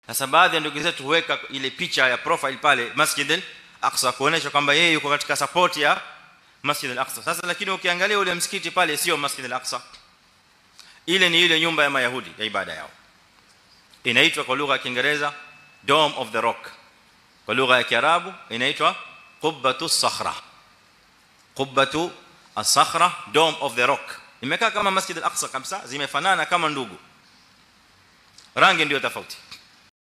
Sasa baadhi ya ndugu zetu huweka ile picha ya profile pale Masjid al-Aqsa kuonesha kwamba yeye yuko katika support ya Masjid al-Aqsa. Sasa lakini ukiangalia ule msikiti pale sio Masjid al-Aqsa, ile ni ile nyumba ya Mayahudi ya ibada yao, inaitwa kwa lugha ya Kiingereza Dome of the Rock, kwa lugha ya Kiarabu inaitwa Qubbatu Sakhra. Qubbatu as-Sakhra, Dome of the Rock, imekaa kama Masjid al-Aqsa kabisa, zimefanana kama ndugu, rangi ndio tofauti.